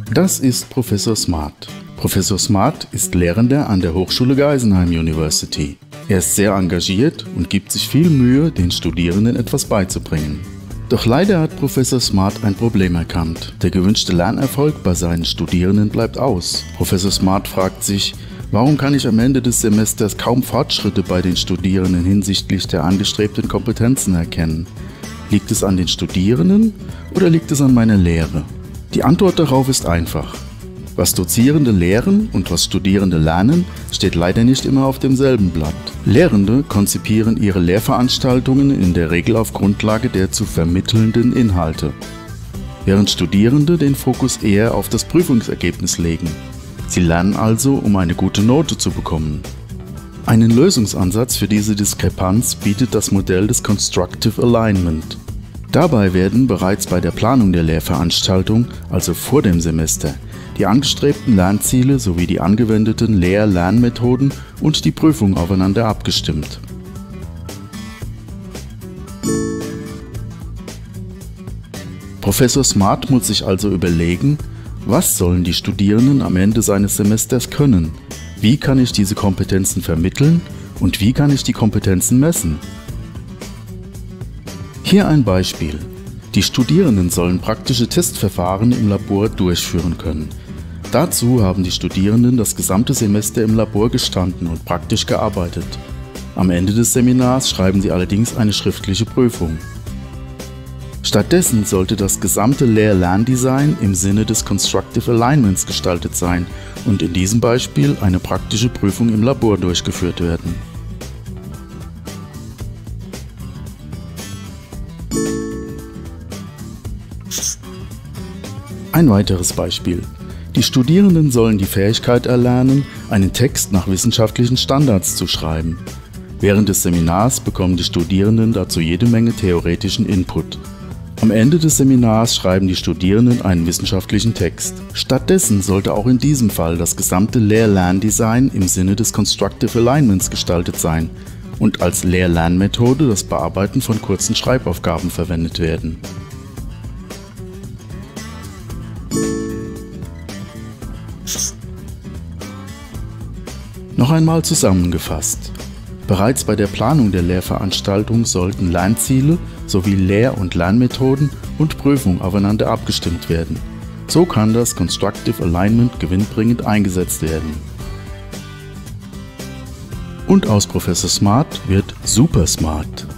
Das ist Professor Smart. Professor Smart ist Lehrender an der Hochschule Geisenheim University. Er ist sehr engagiert und gibt sich viel Mühe, den Studierenden etwas beizubringen. Doch leider hat Professor Smart ein Problem erkannt. Der gewünschte Lernerfolg bei seinen Studierenden bleibt aus. Professor Smart fragt sich, warum kann ich am Ende des Semesters kaum Fortschritte bei den Studierenden hinsichtlich der angestrebten Kompetenzen erkennen? Liegt es an den Studierenden oder liegt es an meiner Lehre? Die Antwort darauf ist einfach. Was Dozierende lehren und was Studierende lernen, steht leider nicht immer auf demselben Blatt. Lehrende konzipieren ihre Lehrveranstaltungen in der Regel auf Grundlage der zu vermittelnden Inhalte, während Studierende den Fokus eher auf das Prüfungsergebnis legen. Sie lernen also, um eine gute Note zu bekommen. Einen Lösungsansatz für diese Diskrepanz bietet das Modell des Constructive Alignment. Dabei werden bereits bei der Planung der Lehrveranstaltung, also vor dem Semester, die angestrebten Lernziele sowie die angewendeten Lehr-Lernmethoden und die Prüfung aufeinander abgestimmt. Professor Smart muss sich also überlegen, was sollen die Studierenden am Ende seines Semesters können? Wie kann ich diese Kompetenzen vermitteln und wie kann ich die Kompetenzen messen? Hier ein Beispiel. Die Studierenden sollen praktische Testverfahren im Labor durchführen können. Dazu haben die Studierenden das gesamte Semester im Labor gestanden und praktisch gearbeitet. Am Ende des Seminars schreiben sie allerdings eine schriftliche Prüfung. Stattdessen sollte das gesamte Lehr-Lerndesign im Sinne des Constructive Alignments gestaltet sein und in diesem Beispiel eine praktische Prüfung im Labor durchgeführt werden. Ein weiteres Beispiel. Die Studierenden sollen die Fähigkeit erlernen, einen Text nach wissenschaftlichen Standards zu schreiben. Während des Seminars bekommen die Studierenden dazu jede Menge theoretischen Input. Am Ende des Seminars schreiben die Studierenden einen wissenschaftlichen Text. Stattdessen sollte auch in diesem Fall das gesamte Lehr-Lerndesign im Sinne des Constructive Alignments gestaltet sein und als Lehr-Lernmethode das Bearbeiten von kurzen Schreibaufgaben verwendet werden. Noch einmal zusammengefasst. Bereits bei der Planung der Lehrveranstaltung sollten Lernziele sowie Lehr- und Lernmethoden und Prüfung aufeinander abgestimmt werden. So kann das Constructive Alignment gewinnbringend eingesetzt werden. Und aus Professor Smart wird Super Smart.